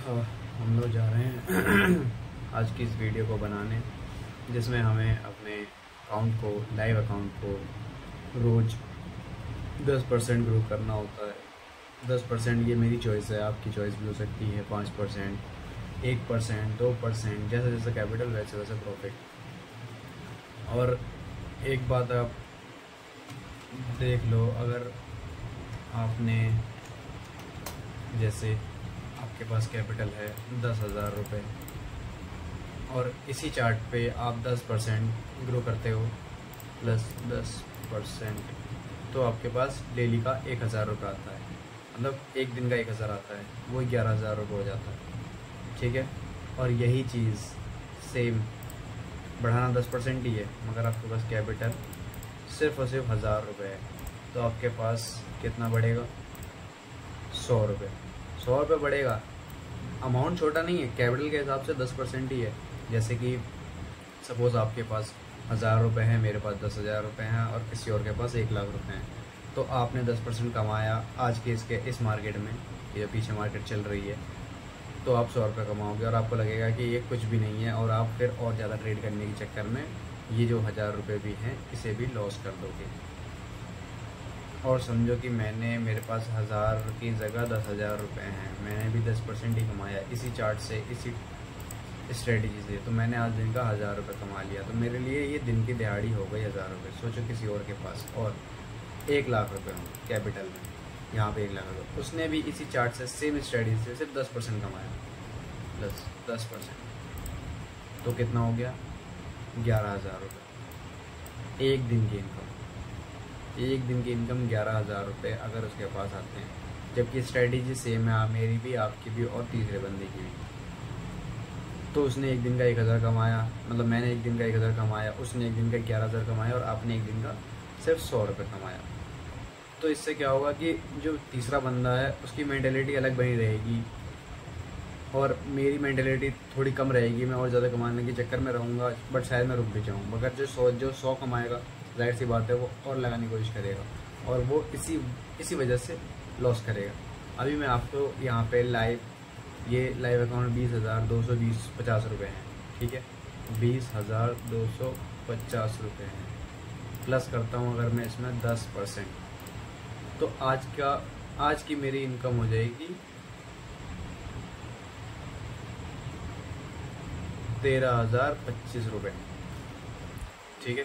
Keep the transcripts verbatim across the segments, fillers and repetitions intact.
और हम लोग जा रहे हैं आज की इस वीडियो को बनाने, जिसमें हमें अपने अकाउंट को, लाइव अकाउंट को रोज़ दस परसेंट ग्रो करना होता है। दस परसेंट ये मेरी चॉइस है, आपकी चॉइस भी हो सकती है। पाँच परसेंट, एक परसेंट, दो परसेंट, जैसा जैसा कैपिटल वैसे वैसे प्रॉफिट। और एक बात आप देख लो, अगर आपने जैसे आपके पास कैपिटल है दस हज़ार रुपये और इसी चार्ट पे आप दस परसेंट ग्रो करते हो प्लस दस परसेंट, तो आपके पास डेली का एक हज़ार रुपये आता है, मतलब एक दिन का एक हज़ार आता है, वो ग्यारह हज़ार रुपये हो जाता है। ठीक है। और यही चीज़ सेम बढ़ाना दस परसेंट ही है, मगर आपके पास कैपिटल सिर्फ और सिर्फ हज़ार रुपये है, तो आपके पास कितना बढ़ेगा? सौ रुपये। सौ रुपये बढ़ेगा। अमाउंट छोटा नहीं है, कैपिटल के हिसाब से दस परसेंट ही है। जैसे कि सपोज़ आपके पास हज़ार रुपये हैं, मेरे पास दस हज़ार रुपये हैं और किसी और के पास एक लाख रुपए हैं, तो आपने दस परसेंट कमाया आज के इसके इस मार्केट में, ये पीछे मार्केट चल रही है, तो आप सौ रुपये कमाओगे और आपको लगेगा कि ये कुछ भी नहीं है, और आप फिर और ज़्यादा ट्रेड करने के चक्कर में ये जो हज़ार रुपये भी हैं इसे भी लॉस कर दोगे। और समझो कि मैंने मेरे पास हज़ार की जगह दस हज़ार रुपये हैं, मैंने भी दस परसेंट ही कमाया इसी चार्ट से, इसी स्ट्रेटजी से, तो मैंने आज दिन का हज़ार रुपये कमा लिया। तो मेरे लिए ये दिन की दिहाड़ी हो गई हज़ार रुपये। सोचो किसी और के पास और एक लाख रुपये हो कैपिटल में, यहाँ पे एक लाख रुपये, उसने भी इसी चार्ट से सेम स्ट्रेटजी से सिर्फ दस परसेंट कमाया, प्लस दस परसेंट, तो कितना हो गया? ग्यारह हज़ार रुपये एक दिन की इनकम। एक दिन की इनकम ग्यारह हज़ार रुपये अगर उसके पास आते हैं, जबकि स्ट्रेटजी सेम है, मेरी भी, आपकी भी और तीसरे बंदे की भी। तो उसने एक दिन का एक हज़ार कमाया, मतलब मैंने एक दिन का एक हज़ार कमाया, उसने एक दिन का ग्यारह हज़ार कमाया और आपने एक दिन का सिर्फ सौ रुपये कमाया। तो इससे क्या होगा कि जो तीसरा बंदा है उसकी मेंटेलिटी अलग बनी रहेगी और मेरी मेंटेलिटी थोड़ी कम रहेगी। मैं और ज़्यादा कमाने के चक्कर में रहूँगा, बट शायद मैं रुक भी जाऊँ। मगर जो सौ जो सौ कमाएगा, जाहिर सी बात है वो और लगाने की कोशिश करेगा और वो इसी इसी वजह से लॉस करेगा। अभी मैं आपको यहाँ पे लाइव, ये लाइव अकाउंट बीस हज़ार दो सौ बीस पचास रुपये हैं। ठीक है, बीस हज़ार दो सौ पचास रुपये हैं, प्लस करता हूँ अगर मैं इसमें दस परसेंट, तो आज का आज की मेरी इनकम हो जाएगी तेरह हज़ार पच्चीस रुपये। ठीक है,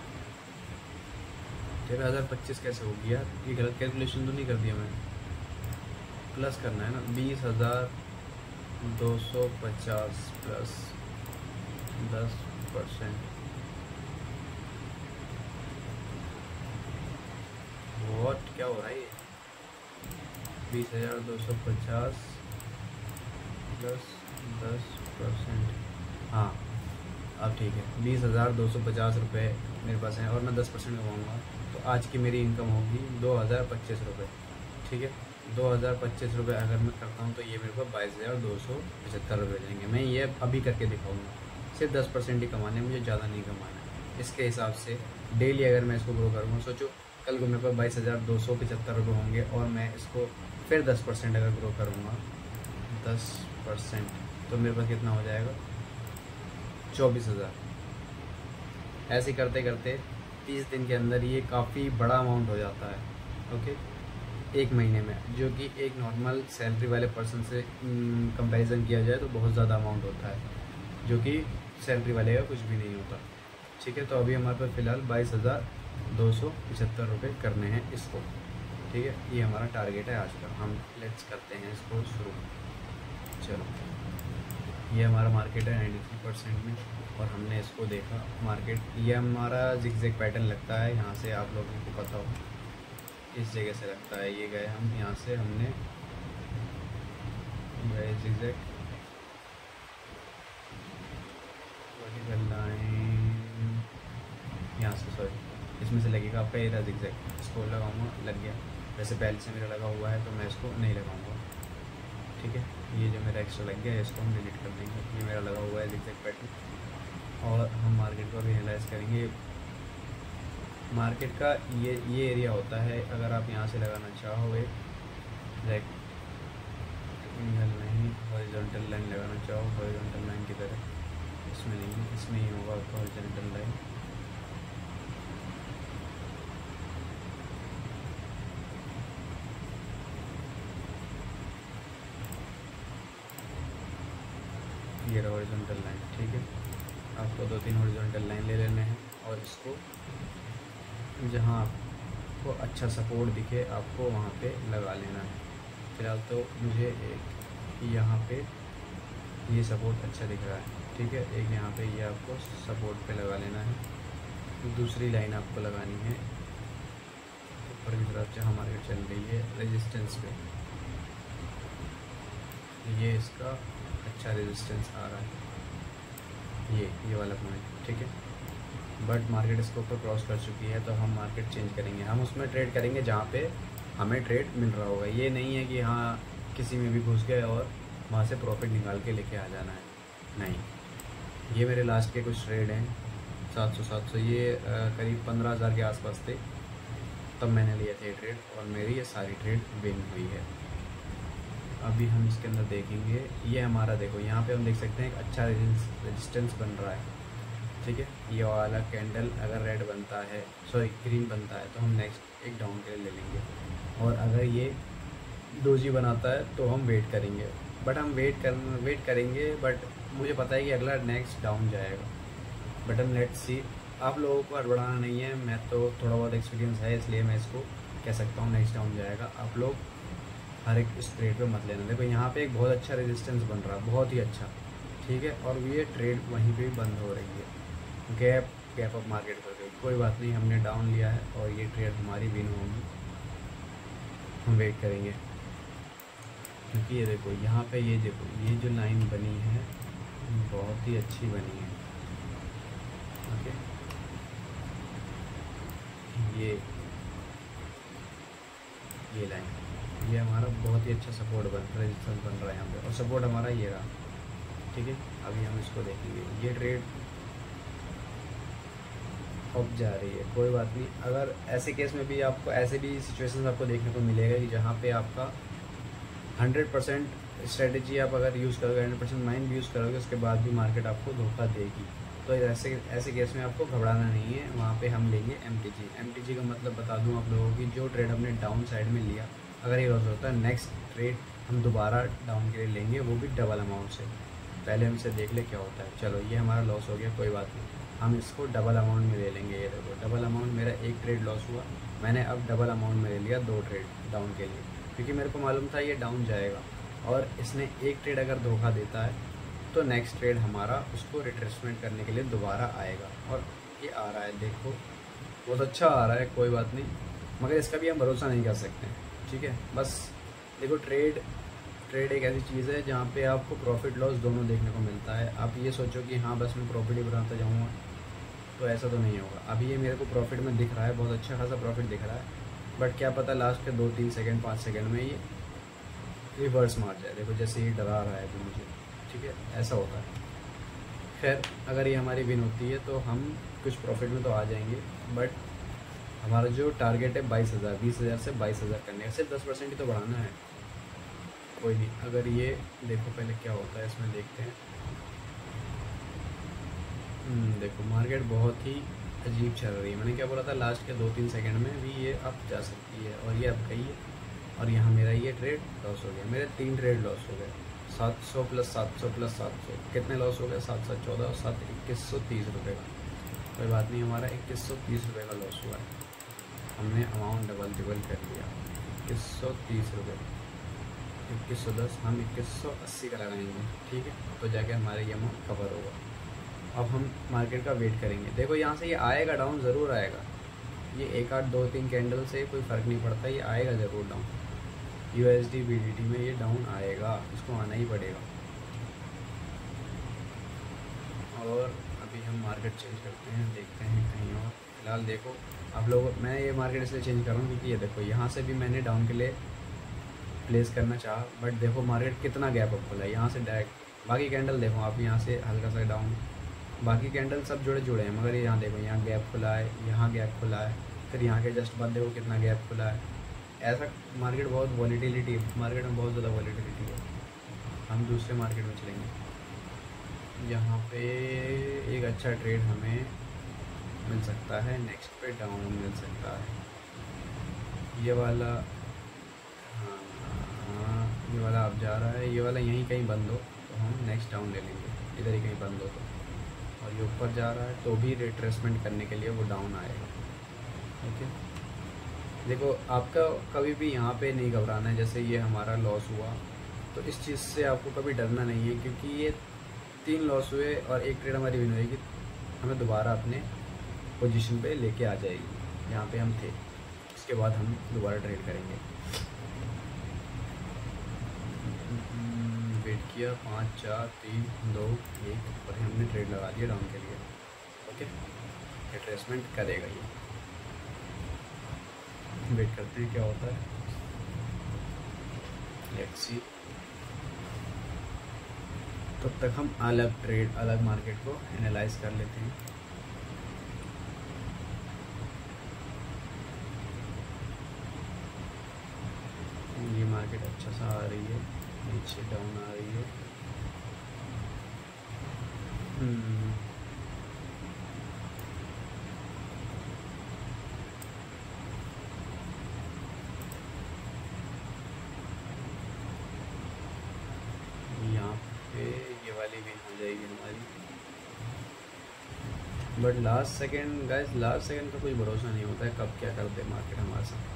तेरह हज़ार पच्चीस कैसे हो गया? ये गलत कैलकुलेशन तो नहीं कर दिया मैंने? प्लस करना है ना, बीस हज़ार दो सौ पचास प्लस दस परसेंट, वॉट क्या हो रहा है ये? बीस हज़ार दो सौ पचास प्लस दस परसेंट, हाँ अब ठीक है। बीस हज़ार दो सौ पचास रुपये मेरे पास हैं और मैं दस परसेंट कमाऊँगा, तो आज की मेरी इनकम होगी दो हज़ार पच्चीस रुपये। ठीक है, दो हज़ार पच्चीस रुपये अगर मैं करता हूँ तो ये मेरे को बाईस हज़ार दो सौ पचहत्तर रुपये देंगे। मैं ये अभी करके दिखाऊंगा। सिर्फ दस परसेंट ही कमाने, मुझे ज़्यादा नहीं कमाना है। इसके हिसाब से डेली अगर मैं इसको ग्रो करूँगा, सोचो कल को मेरे पास बाईस हज़ार दो सौ पचहत्तर रुपये होंगे और मैं इसको फिर दस परसेंट अगर ग्रो करूँगा, दस परसेंट, तो मेरे पास कितना हो जाएगा? चौबीस हज़ार। ऐसे करते करते तीस दिन के अंदर ये काफ़ी बड़ा अमाउंट हो जाता है। ओके, एक महीने में, जो कि एक नॉर्मल सैलरी वाले पर्सन से कंपैरिजन किया जाए तो बहुत ज़्यादा अमाउंट होता है, जो कि सैलरी वाले का कुछ भी नहीं होता। ठीक है, तो अभी हमारे पास फ़िलहाल बाईस हज़ार दो सौ पचहत्तर रुपये करने हैं इसको। ठीक है, ये हमारा टारगेट है आज का। हम लेट्स करते हैं इसको शुरू। चलो, ये हमारा मार्केट है नाइन्टी थ्री परसेंट में, और हमने इसको देखा मार्केट, ये हमारा जिगजैग पैटर्न लगता है। यहाँ से आप लोगों को पता हो, इस जगह से लगता है। ये गए हम यहाँ से, हमने गए जिगजैग वर्टिकल लाइन यहाँ से, सॉरी इसमें से लगेगा आपका, ये रहा जिगजैग, इसको लगाऊंगा, लग गया। वैसे पहले से मेरा लगा हुआ है तो मैं इसको नहीं लगाऊंगा। ठीक है, ये जो मेरा एक्स्ट्रा लग गया है इसको हम डिलीट कर देंगे। ये मेरा लगा हुआ है जिगजैग पैटर्न, और हम मार्केट को भी एनालाइज करेंगे। मार्केट का ये ये एरिया होता है, अगर आप यहाँ से लगाना चाहोगे, लाइक नहीं हॉरिजॉन्टल हॉरिजॉन्टल लाइन लगाना चाहो हॉरिजॉन्टल लाइन की तरह, इसमें नहीं, इसमें ही होगा आपका हॉरिजॉन्टल लाइन। ये रहा हॉरिजॉन्टल लाइन, ठीक है। आपको दो तीन हॉरिजॉन्टल लाइन ले लेने हैं और इसको जहाँ आपको अच्छा सपोर्ट दिखे आपको वहाँ पे लगा लेना है। फिलहाल तो मुझे एक यहाँ पे ये सपोर्ट अच्छा दिख रहा है, ठीक है। एक यहाँ पे ये आपको सपोर्ट पे लगा लेना है। दूसरी लाइन आपको लगानी है ऊपर की तरफ जहाँ मार्केट चल रही है रेजिस्टेंस पे, ये इसका अच्छा रेजिस्टेंस आ रहा है, ये ये वाला पॉइंट, ठीक है। बट मार्केट इसके ऊपर क्रॉस कर चुकी है तो हम मार्केट चेंज करेंगे, हम उसमें ट्रेड करेंगे जहाँ पे हमें ट्रेड मिल रहा होगा। ये नहीं है कि हाँ किसी में भी घुस गए और वहाँ से प्रॉफिट निकाल के लेके आ जाना है, नहीं। ये मेरे लास्ट के कुछ ट्रेड हैं सात सौ सात सौ, ये करीब पंद्रह हज़ार के आसपास थे तब मैंने लिए थे ट्रेड और मेरी ये सारी ट्रेड विन हुई है। अभी हम इसके अंदर देखेंगे, ये हमारा देखो यहाँ पे हम देख सकते हैं एक अच्छा रेजिस्टेंस बन रहा है, ठीक है। ये वाला कैंडल अगर रेड बनता है, सॉरी ग्रीन बनता है, तो हम नेक्स्ट एक डाउन के लिए ले लेंगे। और अगर ये डोजी बनाता है तो हम वेट करेंगे, बट हम वेट कर वेट करेंगे बट मुझे पता है कि अगला नेक्स्ट डाउन जाएगा। बट हम लेट्स सी, आप लोगों को हड़बड़ाना नहीं है, मैं तो थोड़ा बहुत एक्सपीरियंस है इसलिए मैं इसको कह सकता हूँ नेक्स्ट डाउन जाएगा। आप लोग हर एक इस ट्रेड पे मत लेना। देखो यहाँ पे एक बहुत अच्छा रेजिस्टेंस बन रहा है, बहुत ही अच्छा, ठीक है। और ये ट्रेड वहीं पे बंद हो रही है, गैप गैप अप मार्केट कर गई, कोई बात नहीं, हमने डाउन लिया है और ये ट्रेड हमारी विन होगी। हम वेट करेंगे क्योंकि ये देखो यहाँ पे, ये देखो ये जो लाइन बनी है बहुत ही अच्छी बनी है, ओके। ये ये लाइन, ये हमारा बहुत ही अच्छा सपोर्ट बन रेजिस्टेंस बन रहा है यहाँ पे, और सपोर्ट हमारा ये रहा, ठीक है। अभी हम इसको देखेंगे, ये ट्रेड अब जा रही है, कोई बात नहीं। अगर ऐसे केस में भी आपको ऐसे भी सिचुएशंस आपको देखने को मिलेगा कि जहाँ पे आपका हंड्रेड परसेंट स्ट्रेटेजी आप अगर यूज़ करोगे, हंड्रेड परसेंट माइंड भी यूज़ करोगे, उसके बाद भी मार्केट आपको धोखा देगी। तो ऐसे ऐसे केस में आपको घबराना नहीं है। वहाँ पे हम लेंगे M T G. M T G का मतलब बता दूँ आप लोगों की, जो ट्रेड हमने डाउन साइड में लिया, अगर ये लॉस होता है नेक्स्ट ट्रेड हम दोबारा डाउन के लिए लेंगे, वो भी डबल अमाउंट से। पहले हम इसे देख ले क्या होता है। चलो ये हमारा लॉस हो गया, कोई बात नहीं, हम इसको डबल अमाउंट में ले लेंगे। ये देखो डबल अमाउंट, मेरा एक ट्रेड लॉस हुआ, मैंने अब डबल अमाउंट में ले लिया दो ट्रेड डाउन के लिए, क्योंकि मेरे को मालूम था ये डाउन जाएगा। और इसने एक ट्रेड अगर धोखा देता है तो नेक्स्ट ट्रेड हमारा उसको रिट्रेसमेंट करने के लिए दोबारा आएगा। और ये आ रहा है, देखो बहुत अच्छा आ रहा है, कोई बात नहीं, मगर इसका भी हम भरोसा नहीं कर सकते, ठीक है। बस देखो ट्रेड ट्रेड एक ऐसी चीज़ है जहाँ पे आपको प्रॉफिट लॉस दोनों देखने को मिलता है। आप ये सोचो कि हाँ बस मैं प्रॉफिट ही बनाता जाऊँगा, तो ऐसा तो नहीं होगा। अभी ये मेरे को प्रॉफिट में दिख रहा है, बहुत अच्छा खासा प्रॉफिट दिख रहा है, बट क्या पता लास्ट के दो तीन सेकंड पाँच सेकंड में ये रिवर्स मार जाए। देखो जैसे ये डरा रहा है तो मुझे, ठीक है, ऐसा होता है। खैर अगर ये हमारी विन होती है तो हम कुछ प्रॉफिट में तो आ जाएंगे, बट हमारा जो टारगेट है बाईस हज़ार बीस हज़ार से बाईस हज़ार करने का, सिर्फ दस परसेंट ही तो बढ़ाना है, कोई नहीं। अगर ये देखो पहले क्या होता है इसमें, देखते हैं। देखो मार्केट बहुत ही अजीब चल रही है। मैंने क्या बोला था, लास्ट के दो तीन सेकंड में भी ये अप जा सकती है, और ये अप गई है, और यहाँ मेरा ये ट्रेड लॉस हो गया। मेरे तीन ट्रेड लॉस हो गए, सात सौ प्लस सात सौ प्लस सात सौ, कितने लॉस हो गए, सात सात चौदह और सात इक्कीस सौ तीस रुपये का। कोई बात नहीं, हमारा इक्कीस सौ तीस रुपये का लॉस हुआ है। हमने अमाउंट डबल टिबल कर लिया, इक्कीस सौ तीस रुपये, इक्कीस सौ दस, हम इक्कीस सौ अस्सी का लगाएंगे, ठीक है, तो जाके हमारे ये अमाउंट कवर होगा। अब हम मार्केट का वेट करेंगे। देखो यहाँ से ये आएगा डाउन, ज़रूर आएगा। ये एक आठ दो तीन कैंडल से कोई फ़र्क नहीं पड़ता, ये आएगा ज़रूर down. U S D B D T में ये डाउन आएगा, इसको आना ही पड़ेगा। और अभी हम मार्केट चेंज करते हैं, देखते हैं कहीं और। फिलहाल देखो आप लोग, मैं ये मार्केट इसलिए चेंज कर रहा हूँ क्योंकि ये देखो यहाँ से भी मैंने डाउन के लिए प्लेस करना चाहा, बट देखो मार्केट कितना गैप अप खुला है यहाँ से डायरेक्ट। बाकी कैंडल देखो आप, यहाँ से हल्का सा डाउन, बाकी कैंडल सब जुड़े जुड़े हैं, मगर यहाँ देखो यहाँ गैप खुला है, यहाँ गैप खुला है, फिर यहाँ के जस्ट बाद देखो कितना गैप खुला है। ऐसा मार्केट बहुत वॉलीटिलिटी है, मार्केट में बहुत ज़्यादा वॉलीटिलिटी है। हम दूसरे मार्केट में चलेंगे। यहाँ पे एक अच्छा ट्रेड हमें मिल सकता है, नेक्स्ट पे डाउन मिल सकता है। ये वाला, हाँ ये वाला अब जा रहा है, ये वाला यहीं कहीं बंद हो तो हम नेक्स्ट डाउन ले लेंगे, इधर ही कहीं बंद हो तो। और ये ऊपर जा रहा है तो भी रिट्रेसमेंट करने के लिए वो डाउन आएगा। ओके, देखो आपका कभी भी यहाँ पे नहीं घबराना है। जैसे ये हमारा लॉस हुआ तो इस चीज़ से आपको कभी डरना नहीं है, क्योंकि ये तीन लॉस हुए और एक ट्रेड हमारी विन होएगी, हमें दोबारा अपने पोजीशन पे लेके आ जाएगी। यहाँ पे हम थे, इसके बाद हम दोबारा ट्रेड करेंगे। वेट किया, पाँच चार तीन दो एक, और हमने ट्रेड लगा दिया डाउन के लिए। ओके, रिट्रेसमेंट करेगा ये, वेट करते हैं क्या होता है। लेट्स सी, तब तक हम अलग ट्रेड अलग मार्केट को एनालाइज कर लेते हैं। ये मार्केट अच्छा सा आ रही है, नीचे डाउन आ रही है। हम्म यहाँ पे ये वाली विन हो जाएगी हमारी, but last second guys, last second का कोई भरोसा नहीं होता है कब क्या कर दे मार्केट हमारे साथ।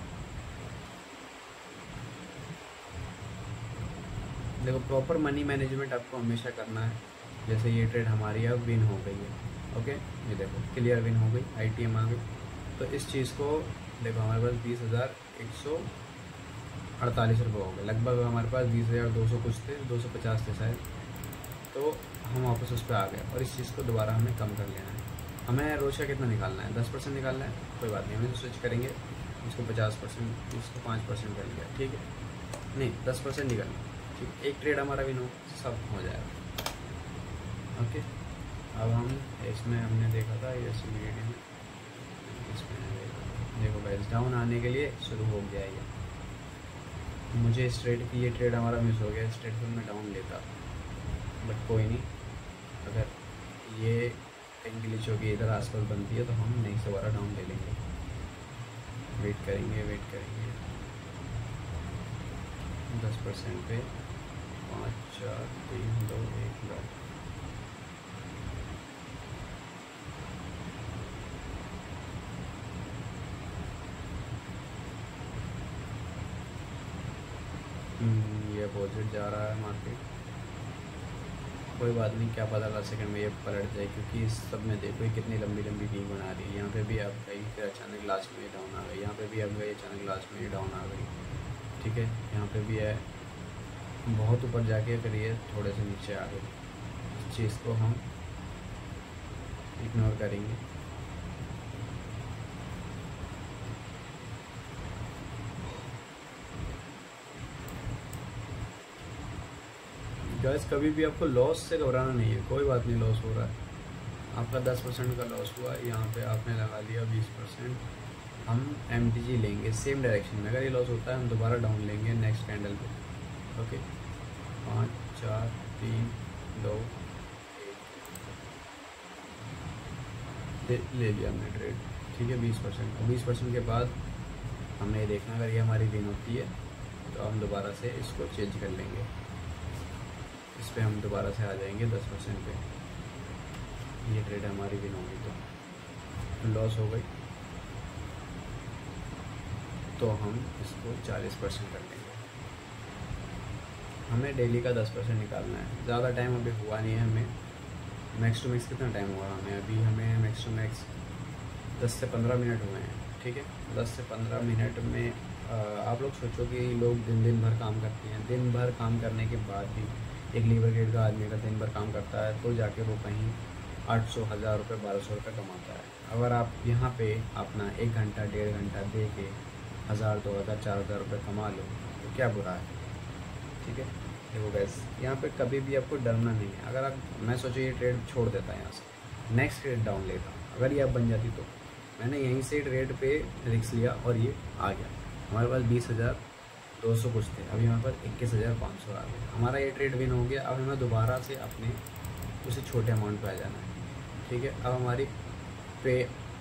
देखो प्रॉपर मनी मैनेजमेंट आपको हमेशा करना है। जैसे ये ट्रेड हमारी अब विन हो गई है, ओके, ये देखो क्लियर विन हो गई, आईटीएम आ गई। तो इस चीज़ को देखो हमारे पास बीस हज़ार एक सौ अड़तालीस रुपये हो गए लगभग। हमारे पास बीस हज़ार दो सौ कुछ थे, दो सौ पचास थे शायद, तो हम वापस उस पर आ गए। और इस चीज़ को दोबारा हमें कम कर लेना है। हमें रोज का कितना निकालना है, दस परसेंट निकालना है, कोई बात नहीं, हमें तो स्विच करेंगे इसको पचास परसेंट, इसको पाँच परसेंट कर लिया, ठीक है, नहीं दस परसेंट निकालना, ठीक। एक ट्रेड हमारा विन हो, सब हो जाएगा। ओके, अब हम इसमें हमने देखा था ये वीडियो में, इसमें देखो गाइस डाउन आने के लिए शुरू हो गया ये। मुझे इस ट्रेड की ये ट्रेड हमारा मिस हो गया, इस ट्रेड को मैं डाउन लेता, बट कोई नहीं, अगर ये कहीं ग्लिच होगी इधर आसपास बनती है तो हम नहीं से दोबारा डाउन ले लेंगे। वेट करेंगे वेट करेंगे दस परसेंट पे, पाँच चार तीन दो एक लो। ये अपोजिट जा रहा है मार्केट, कोई बात नहीं, क्या पता लास्ट सेकंड में ये पलट जाए, क्योंकि इस सब में देखो ये कितनी लंबी लंबी टीम बना रही है। यहाँ पे भी आप गई, फिर अचानक लास्ट में डाउन आ गई, यहाँ पे भी आप गई, अचानक लास्ट में डाउन आ गई, ठीक है। यहाँ पे भी है, बहुत ऊपर जाके फिर ये थोड़े से नीचे आ गई। इस चीज़ को हम इग्नोर करेंगे। गाइस कभी भी आपको लॉस से घबराना नहीं है, कोई बात नहीं, लॉस हो रहा है आपका दस परसेंट का लॉस हुआ, यहाँ पे आपने लगा लिया बीस परसेंट, हम एम टी जी लेंगे सेम डायरेक्शन में। अगर ये लॉस होता है हम दोबारा डाउन लेंगे नेक्स्ट कैंडल पे। ओके, पाँच चार तीन दो एक, ले लिया हमने ट्रेड, ठीक है, बीस परसेंट। बीस परसेंट के बाद हमें ये देखना, अगर ये हमारी विन होती है तो हम दोबारा से इसको चेंज कर लेंगे, इस पर हम दोबारा से आ जाएंगे दस परसेंट पे। ये ट्रेड हमारी विन होगी तो लॉस हो गई तो हम इसको चालीस परसेंट कर लेंगे। हमें डेली का दस परसेंट निकालना है, ज़्यादा टाइम अभी हुआ नहीं है हमें। मैक्स टू मैक्स कितना टाइम हुआ हमें अभी, हमें मैक्स टू मैक्स दस से पंद्रह मिनट हुए हैं, ठीक है। दस से पंद्रह मिनट में आ, आप लोग सोचो कि लोग दिन दिन भर काम करते हैं, दिन भर काम करने के बाद भी एक लीवर ग्रेड का आदमी का दिन भर काम करता है तो जाके वो कहीं आठ सौ हज़ार रुपये बारह सौ रुपये कमाता है। अगर आप यहाँ पे अपना एक घंटा डेढ़ घंटा दे के हज़ार दो हज़ार चार हज़ार रुपये कमा लो तो क्या बुरा है, ठीक है। देखो गैस यहाँ पे कभी भी आपको डरना नहीं है। अगर आप, मैं सोचो ये ट्रेड छोड़ देता है यहाँ से, नेक्स्ट ट्रेड डाउन लेता, अगर ये आप बन जाती तो मैंने यहीं से ट्रेड पे रिस्क लिया और ये आ गया। हमारे पास बीस हज़ार दो सौ कुछ थे, अभी हमारे पास इक्कीस हज़ार पाँच सौ आ गए। हमारा ये ट्रेड विन हो गया। अब हमें दोबारा से अपने उसी छोटे अमाउंट पे आ जाना है, ठीक है। अब हमारी पे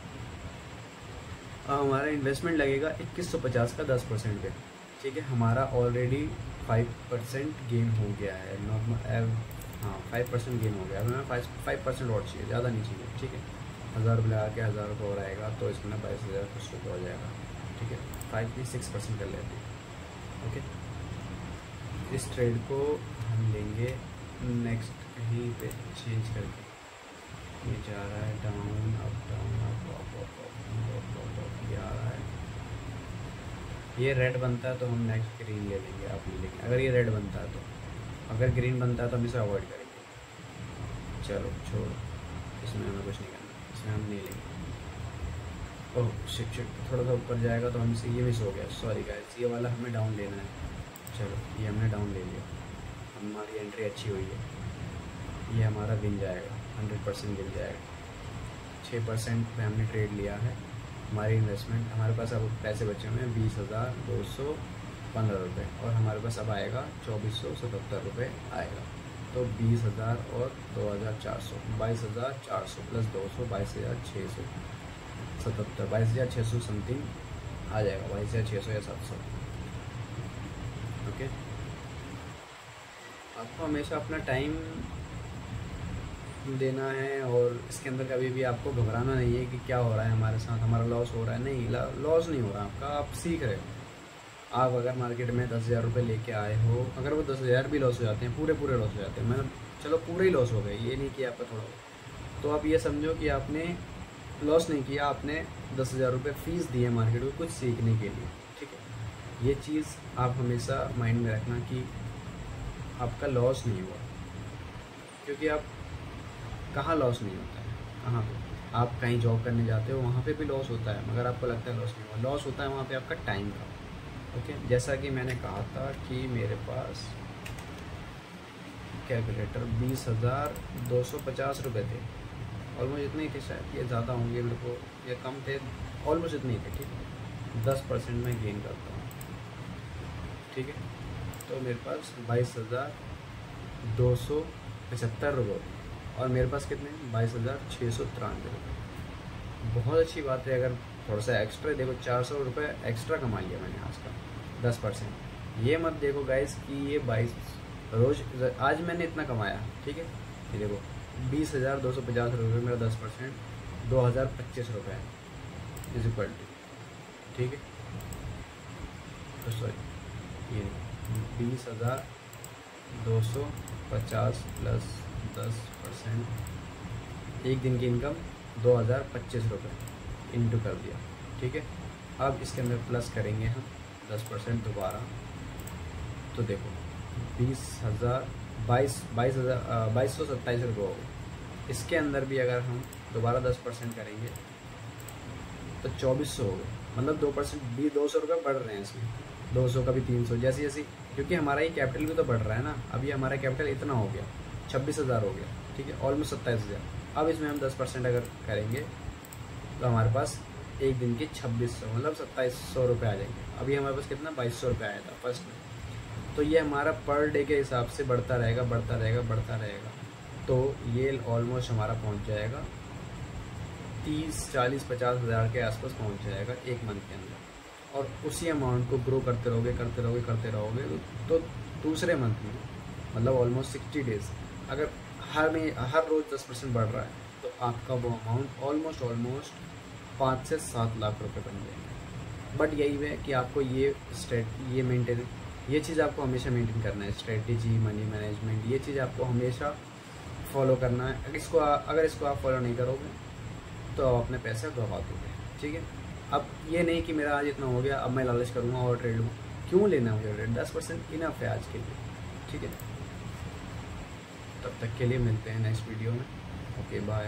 अब हमारा इन्वेस्टमेंट लगेगा इक्कीस सौ पचास का दस परसेंट पे, ठीक है। हमारा ऑलरेडी फाइव परसेंट गेन हो गया है, नॉर्मल हाँ फाइव परसेंट गेन हो गया। अब हमें फाइव फाइव परसेंट और चाहिए, ज़्यादा नहीं चाहिए, ठीक है। हज़ार रुपये लगा के हज़ार रुपये और आएगा तो इसमें बाईस हज़ार कुछ रुपये हो जाएगा, ठीक है। फाइव की सिक्स परसेंट कर लेते हैं, ओके। इस ट्रेड को हम लेंगे नेक्स्ट कहीं पे चेंज करके। ये जा रहा है down up down up up up up up up ये आ रहा है। ये रेड बनता है तो हम नेक्स्ट ग्रीन ले लेंगे, आप ले लेंगे। अगर ये रेड बनता है तो, अगर ग्रीन बनता है तो हम इसे अवॉइड करेंगे। चलो छोड़ो, इसमें हमें कुछ नहीं करना, इसमें हम नहीं लेंगे। ओह शिट शिट, थोड़ा सा ऊपर जाएगा तो हमसे ये मिस हो गया, सॉरी गाइस। ये वाला हमें डाउन लेना है। चलो ये हमने डाउन ले लिया, हमारी एंट्री अच्छी हुई है। ये हमारा विन जाएगा, हंड्रेड परसेंट गिर जाएगा। छः परसेंट पे हमने ट्रेड लिया है। हमारी इन्वेस्टमेंट, हमारे पास अब पैसे बचे हुए हैं बीस हज़ार दो सौ पंद्रह रुपये, और हमारे पास अब आएगा चौबीस सौ सतहत्तर रुपये आएगा। तो बीस हज़ार और दो हज़ार चार सौ, बाईस हज़ार चार सौ प्लस दो सौ, बाईस हज़ार छः सौ सतहत्तर, बाईस हज़ार छः सौ समथिंग आ जाएगा, बाईस हज़ार छः सौ या सात सौ, ओके। आपको हमेशा अपना टाइम देना है, और इसके अंदर कभी भी आपको घबराना नहीं है कि क्या हो रहा है हमारे साथ, हमारा लॉस हो रहा है। नहीं, लॉस नहीं हो रहा आपका, आप सीख रहे हो। आप अगर मार्केट में दस हज़ार रुपये लेके आए हो, अगर वो दस हज़ार भी लॉस हो जाते हैं, पूरे पूरे लॉस हो जाते हैं, मतलब चलो पूरे ही लॉस हो गए, ये नहीं कि आपका थोड़ा, तो आप ये समझो कि आपने लॉस नहीं किया, आपने दस हज़ार रुपये फीस दी है मार्केट को कुछ सीखने के लिए, ठीक है। ये चीज़ आप हमेशा माइंड में रखना कि आपका लॉस नहीं हुआ, क्योंकि आप कहाँ लॉस नहीं होता है, कहाँ पे आप कहीं जॉब करने जाते हो वहाँ पे भी लॉस होता है, मगर आपको लगता है लॉस नहीं हुआ। लॉस होता है वहाँ पे आपका टाइम का, ओके। जैसा कि मैंने कहा था कि मेरे पास कैलकुलेटर बीस हज़ार दो सौ पचास रुपये थे, ऑलमोस्ट इतने ही थे, शायद ये ज़्यादा होंगे मेरे को, ये कम थे, ऑलमोस्ट इतने ही थे, ठीक है। दस परसेंट मैं गेन करता हूँ, ठीक है। तो मेरे पास बाईस हज़ार दो सौ पचहत्तर रुपये, और मेरे पास कितने, बाईस हज़ार छः सौ तिरानवे रुपये। बहुत अच्छी बात है। अगर थोड़ा सा एक्स्ट्रा, देखो चार सौ रुपये एक्स्ट्रा कमा लिया मैंने आज का, दस परसेंट। ये मत देखो गाइस कि ये बाईस रोज़ आज मैंने इतना कमाया, ठीक है। ये देखो बीस हज़ार दो सौ पचास रुपये मेरा दस परसेंट, दो हज़ार पच्चीस रुपये इज इक्वल टू, ठीक है। तो सॉरी, ये बीस हज़ार दो सौ पचास प्लस दस परसेंट, एक दिन की इनकम दो हज़ार पच्चीस रुपये इंटू कर दिया, ठीक है। अब इसके अंदर प्लस करेंगे हम दस परसेंट दोबारा, तो देखो बीस हज़ार बाईस बाईस हज़ार बाईस सौ सत्ताईस रुपये हो गए। इसके अंदर भी अगर हम दोबारा दस परसेंट करेंगे तो चौबीस सौ हो गए, मतलब दो परसेंट भी दो सौ रुपये बढ़ रहे हैं इसमें, दो सौ का भी तीन सौ, जैसे जैसे, क्योंकि हमारा ये कैपिटल भी तो बढ़ रहा है ना। अभी हमारा कैपिटल इतना हो गया, छब्बीस हज़ार हो गया, ठीक है, ऑलमोस्ट सत्ताईस हज़ार। अब इसमें हम दस परसेंट अगर करेंगे तो हमारे पास एक दिन के छब्बीस सौ मतलब सत्ताईस सौ रुपये आ जाएंगे। अभी हमारे पास कितना बाईस सौ रुपये आया था फर्स्ट में, तो ये हमारा पर डे के हिसाब से बढ़ता रहेगा बढ़ता रहेगा बढ़ता रहेगा। तो ये ऑलमोस्ट हमारा पहुंच जाएगा तीस चालीस पचास हज़ार के आसपास पहुंच जाएगा एक मंथ के अंदर। और उसी अमाउंट को ग्रो करते रहोगे करते रहोगे करते रहोगे तो दूसरे मंथ में मतलब ऑलमोस्ट सिक्सटी डेज अगर हर में हर रोज़ दस परसेंट बढ़ रहा है तो आपका वो अमाउंट ऑलमोस्ट ऑलमोस्ट पाँच से सात लाख रुपए बन जाएंगे। बट यही है कि आपको ये स्ट्रेट ये मेंटेन ये चीज़ आपको हमेशा मेंटेन करना है, स्ट्रेटेजी मनी मैनेजमेंट, ये चीज़ आपको हमेशा फॉलो करना है। अगर इसको अगर इसको आप फॉलो नहीं करोगे तो आप अपने पैसे गवा दोगे, ठीक है। अब ये नहीं कि मेरा आज इतना हो गया अब मैं लालच करूँगा और ट्रेड लूँ, क्यों लेना मुझे ट्रेड, दस परसेंट इनफ है आज के लिए, ठीक है। तब तक के लिए मिलते हैं नेक्स्ट वीडियो में, ओके बाय।